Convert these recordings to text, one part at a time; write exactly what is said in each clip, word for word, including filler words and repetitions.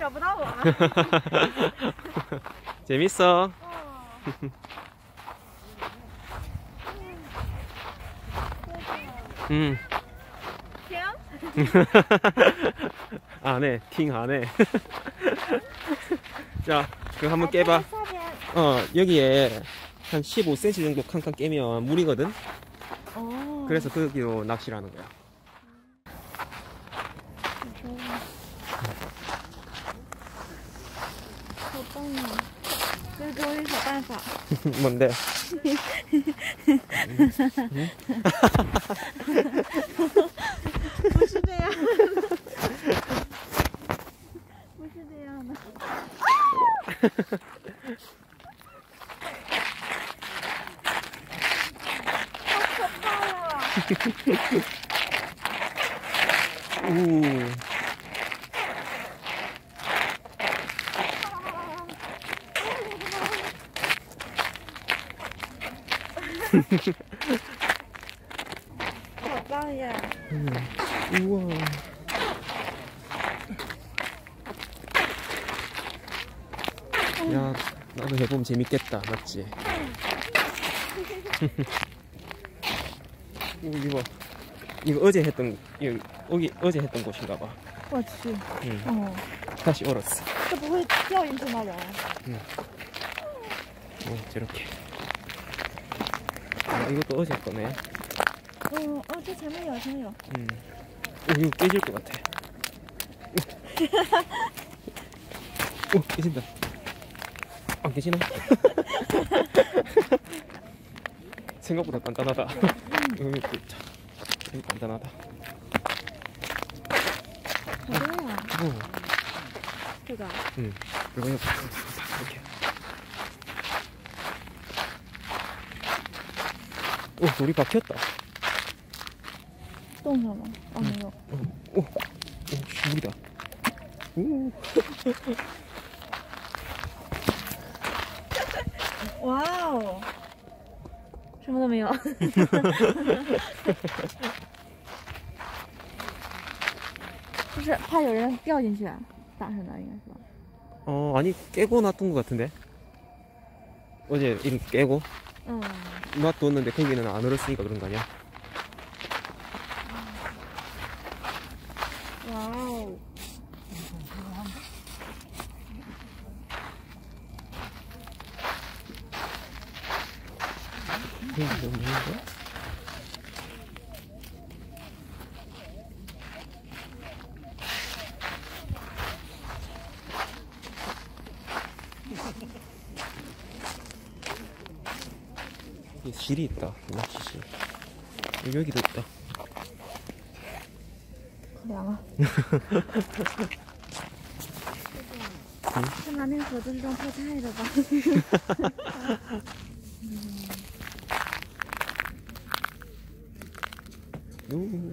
找不到我。 재밌어. 음. 안 해. 팅 안 해. 자, 그거 한번 깨봐. 어, 여기에 한 십오 센티미터 정도 칸칸 깨면 물이거든. 오. 그래서 거기로 낚시를 하는 거야. 好棒啊！这给我一小办法。 뭔데? 不是这样的，不是这样的。好可怕呀！ 우. 好棒呀！ 음. 우와. 야, 나도 해보면 재밌겠다, 맞지? 오, 이거, 이거 어제 했던, 이거, 여기 어제 했던 곳인가 봐. 我去， 응. 哦， 다시 얼었어. 这不会掉进去那种？ 응. 오, 저렇게. 아, 이것도 어제 거네. 嗯，哦，这前面有，前面有。 응. 오, 이거 깨질 것 같아. 오, 깨진다. 안 깨지나? 생각보다 단단하다. 여기 참 단단하다. 好多呀！ 오, 这个。 응. 이거 그냥 이렇게. 오, 돌이 박혔다. 冻上了？哦，没有。 오, 오, 물이다. 오. 哇哦，什么都没有。就是怕有人掉进去，打上的应该是吧？ 어, 아니 깨고 놔둔 것 같은데. 어제 이렇게 깨고 嗯， 놔뒀는데 거기는 안 얼었으니까 그런 거 아니야? 哇哦， 이게 뭐 먹는 거야? 이 실이 있다. 낚시실. 여기도 있다. 好凉啊！是拿那个盒子是装泡菜的吧？ 오.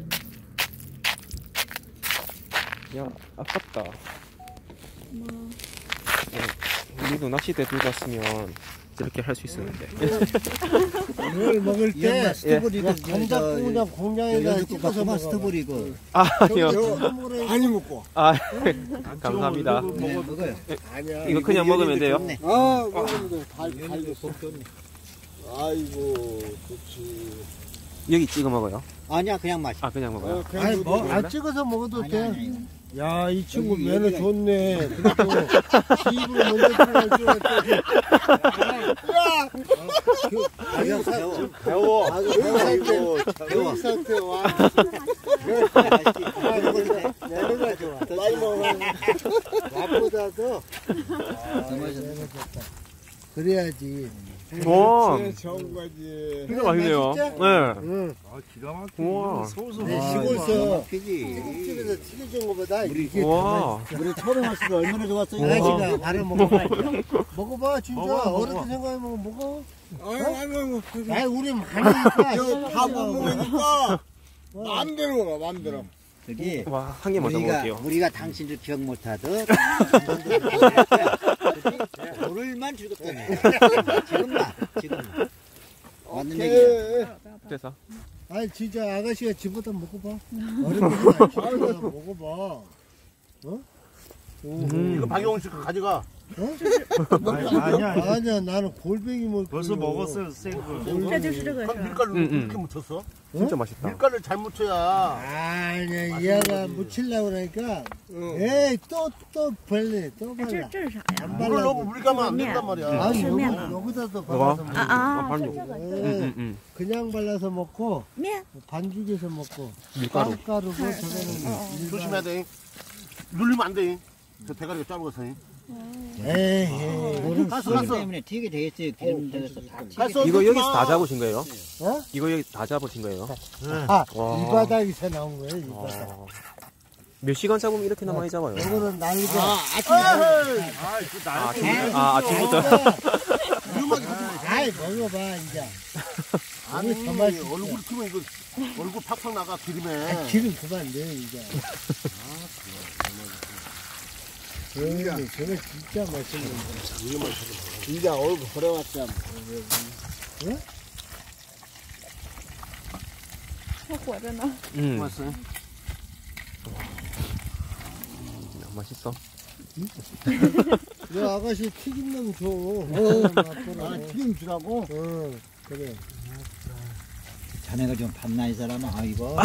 야, 아깝다. 뭐. 어, 우리도 낚시대 들고 왔으면 저렇게 할 수 있었는데. 이걸 먹을 때 스토브리도 감자국이나 공장에다 찍어서 먹어. 스토브리고. 아, 아니요. 많이 먹고. 아, 감사합니다. 네, 먹어요. 아니야. 이거 그냥 먹으면 돼요? 아, 먹으면 돼. 달, 달도 섞였네. 아이고, 좋지. 여기 찍어 먹어요? 아니야, 그냥 마시. 아, 그냥 먹어요? 아니, 뭐, 안 찍어서 먹어도 아니, 돼. 아니, 아니. 야, 이 친구 여기, 매너 여기가 좋네. 그래도 집을 먼저 들어가지. 야! 배워, 배워. 배워. 아주 배워. 배워. 상태 와. 매너가 좋아. 많이 먹어. 밥보다도. 맛있네. 그래야지. 와, 좋은 거지. 진짜 맛있네요. 진짜? 네. 응. 아, 기가 막히게. 우와. 소소. 네, 아, 시골서 막히지. 집에서 튀겨준 것보다 이게 와. 우리 처음 왔을 때 얼마나 좋았어. 이거. 아가씨가 바로 먹어봐. 먹어봐, 진짜. 먹어, 먹어. 어렵게 생각하면 먹어. 아유, 아유, 아유. 아이, 우리 많으니까. 다 못 먹으니까 마음대로 먹어, 마음대로. 저기 와, 한 개 먼저 우리가 먹을게요. 우리가 당신들 기억 못하듯 오늘만 즐겁다네. 지금 나 지금 나. 맞는 얘기야. 그래서 아니, 진짜 아가씨가 집어다 먹어봐. 어렵게 생각해. 집어다 먹어봐. 어? 음. 이거 박영훈 씨 가져가. 아니야 아니야 나는 골뱅이 먹 벌써 먹었어요, 생거. 这就是这个 그럼 是吧？ 밀가루 음, 음. 이렇게 묻혔어? 진짜 맛있다. 밀가루를 잘 묻혀야. 아니야 얘가 묻히려고 그러니까 에이 또 또 벌레 또 哎，这 발라 这是啥呀？ 안 물을 너무 발라도 물 가면 안 된단 말이야. 아니 음. 여기, 면. 여기다도 뭐가? 발라서 먹어 啊啊， 아, 是 발효. 这个 응, 是 응, 응. 그냥 발라서 먹고 面， 반죽해서 먹고 밀가루. 빵가루고 어, 저거는 일반- 조심해야 돼. 눌리면 안 돼. 저 대가리가 짧아서. 에이 에이 물은 가스, 수분 가스. 때문에 튀게 돼 있어요. 기름 들어서 다 튀게. 가스 이거 넣지 여기서 마. 다 잡으신 거예요? 어? 이거 여기 다 잡으신 거예요? 아, 와. 이 바닥에서 나온 거예요, 이 바닥. 어. 몇 시간 잡으면 이렇게나 많이 잡아요? 요거는 날개. 아, 아침에. 아, 아침, 아, 아침부터. 아이, 먹어봐, 이제. 아니, 더 맛있어. 얼굴 키면 이거, 얼굴 팍팍 나가, 기름에. 아, 기름 그만 내, 이제. 에이, 저거 진짜 맛있는데. 진짜 얼굴 버려왔잖아. 还活着呢。 음, 맛있어요? 맛있어. 야, 아가씨 튀김 좀 줘. 어, 아, 튀김 주라고? 어, 그래. 자네가 좀 밤나 이 사람아. 아 이거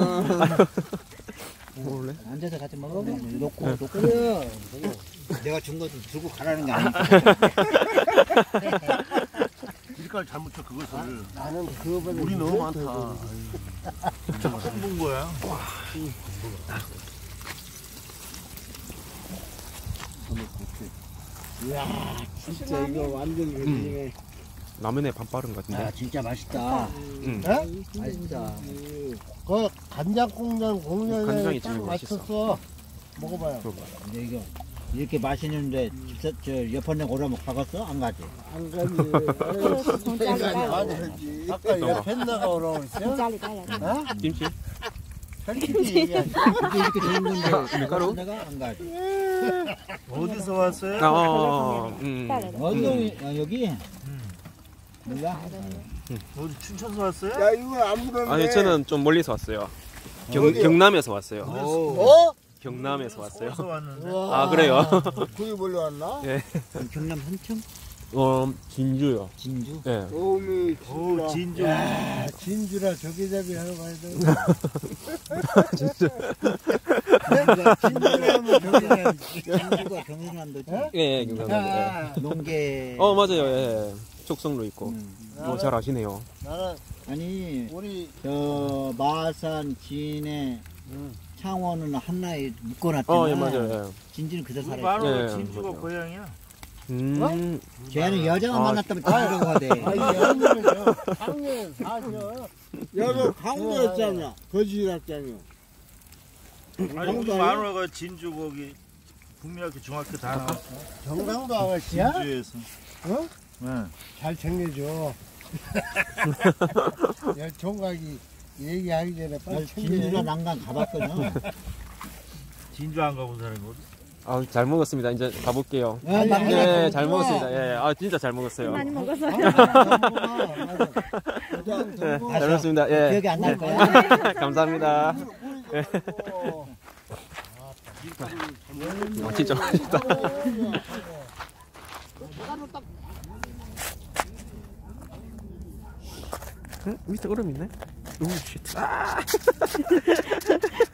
먹을래? 앉아서 같이 먹어. 놓고 놓고. 그래. 내가 준 것도 주고 가라는 게 아니고. 밀가루 잘 묻혀, 그것을. 나는 그거보다. 물이 너무 이거 많다. 더 처음 본 거야. 이야, 진짜 이거 완전 그지네. 라면에 반 빠른 것 아 같은데. 진짜 맛있다. 음. 어? 맛있다. 그 간장 공장 공장에 간장이 딱 제일 맛있어. 맞췄어. 먹어봐요. 근데 이거 이렇게 맛있는데 저, 저 옆에 오라면 가겠어? 안 가지? 안 가지. 这是从家里带来的， 아니, 아까 옆에 나가 오라고 从 했어요? 家里带来的。 어? 김치? 솔직히 얘기하지. 이게 이렇게 좋은 건데 밀가루? 내가 안 가지. 어디서 왔어요? 아, 어, 음. 带来的。 어디 아, 여기? 몰라? 어디 춘천서 왔어요? 야, 이거 안 묻었네. 아니, 저는 좀 멀리서 왔어요. 경, 어디요? 경남에서 왔어요. 어? 경남에서 왔어요. 어디서 왔는데? 아, 그래요? 거기 몰려왔나? 예. 경남 한평? 어, 진주요. 진주? 예. 오미, 오, 진주. 야, 진주라 조개잡이 하러 가야 돼. 진짜. 진주라면 조개잡이. 진주가 경상남도지? 예, 예, 경남도. 예. 농계. 어, 맞아요. 예. 촉성로 있고. 음. 어, 잘 아시네요. 나는 아니 우리 저 마산, 진해, 창원은 한나에 묶어놨잖아. 어, 예, 맞아요. 예. 진주는 그대로 우리 살아. 바로 예, 진주가 맞아요. 고향이야. 음. 쟤는 여자가 아, 만났다면 진주라고 하대. 아니 여기는 강릉 사죠. 여기 강도였잖아. 거지였잖아. 아니 우리 마누라가 진주 거기 국민학교 중학교 다 나왔어. 경상도 아가씨야? 진주에서. 어? 네. 잘 챙겨줘. 야, 총각이 얘기하기 전에 빨리 진주나 챙겨. 난간 가봤거든. 진주 안 가본 사람이 어디? 아, 잘 먹었습니다. 이제 가볼게요. 아, 나 네, 잘 먹었습니다. 예. 아, 진짜 잘 먹었어요. 많이 먹었어요. 네, 잘 먹었습니다. 예. 기억이 안 날 거야. 감사합니다. 아, 진짜 맛있다. 응? 밑에 얼음 있네? 오, 쉣. 아!